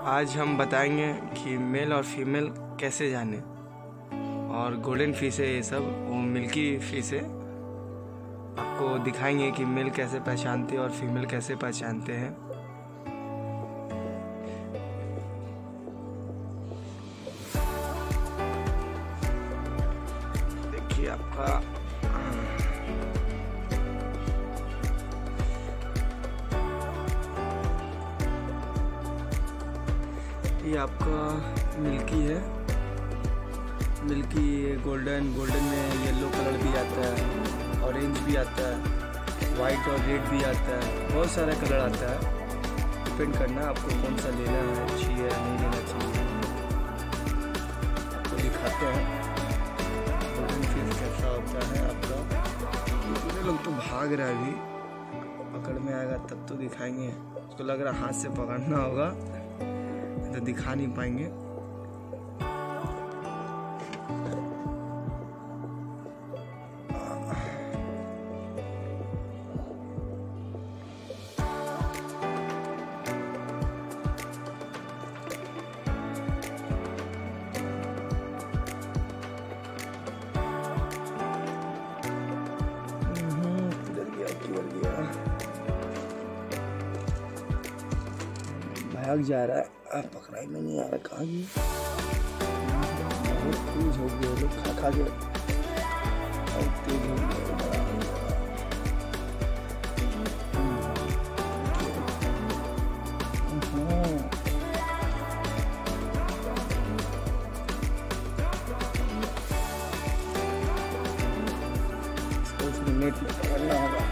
आज हम बताएंगे कि मेल और फीमेल कैसे जाने। और गोल्डन फिश है ये सब, वो मिल्की फिश है। आपको दिखाएंगे कि मेल कैसे पहचानते हैं और फीमेल कैसे पहचानते हैं। देखिए आपका ये आपका मिल्की है। मिल्की गोल्डन में येलो कलर भी आता है, ऑरेंज भी आता है, वाइट और रेड भी आता है, बहुत सारा कलर आता है। डिपेंड करना आपको कौन सा लेना है, अच्छी है नहीं लेना चाहिए। आपको दिखाते हैं गोल्डन फिश कैसा होता है आपका। पूरे लोग तो भाग रहा है, अभी पकड़ में आएगा तब तो दिखाएंगे। उसको लग रहा हाथ से पकड़ना होगा तो दिखा नहीं पाएंगे। भाग जा रहा है, पकड़ाई में नहीं आ रहा। कहाँ गई? बहुत तेज हो गए लोग, खा के बहुत तेज हो गए। इसको उसमें नेट में पकड़ना होगा।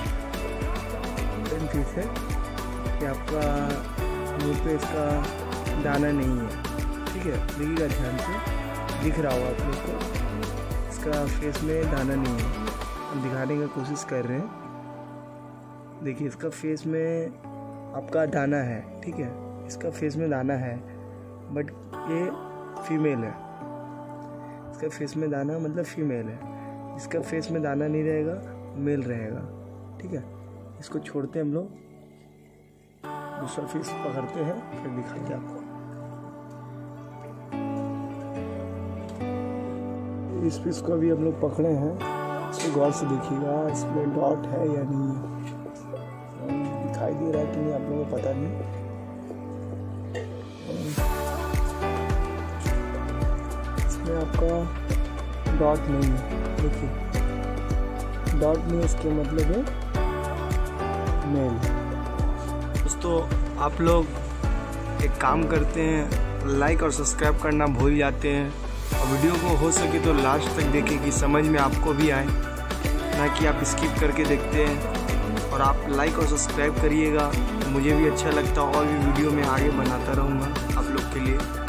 फिश है कि आपका मुँह पे इसका दाना नहीं है, ठीक है। देखिएगा ध्यान से, दिख रहा होगा आप लोग को, इसका फेस में दाना नहीं है। हम दिखाने की कोशिश कर रहे हैं। देखिए इसका फेस में आपका दाना है, ठीक है। इसका फेस में दाना है, बट ये फीमेल है। इसका फेस में दाना मतलब फीमेल है। इसका फेस में दाना नहीं रहेगा, मेल रहेगा, ठीक है। इसको छोड़ते हम लोग, दूसरा फिश पकड़ते हैं, फिर दिखाते हैं आपको। इस फिश को अभी हम लोग पकड़े हैं, इसको गौर से देखिएगा, इसमें डॉट है या नहीं, दिखाई दे रहा है कि नहीं आप लोगों को पता नहीं। इसमें आपका डॉट नहीं है, देखिए डॉट नहीं, इसके मतलब है मेल। दोस्तों आप लोग एक काम करते हैं, लाइक और सब्सक्राइब करना भूल जाते हैं, और वीडियो को हो सके तो लास्ट तक देखें कि समझ में आपको भी आए, ना कि आप स्किप करके देखते हैं। और आप लाइक और सब्सक्राइब करिएगा तो मुझे भी अच्छा लगता है, और भी वीडियो में आगे बनाता रहूँगा आप लोग के लिए।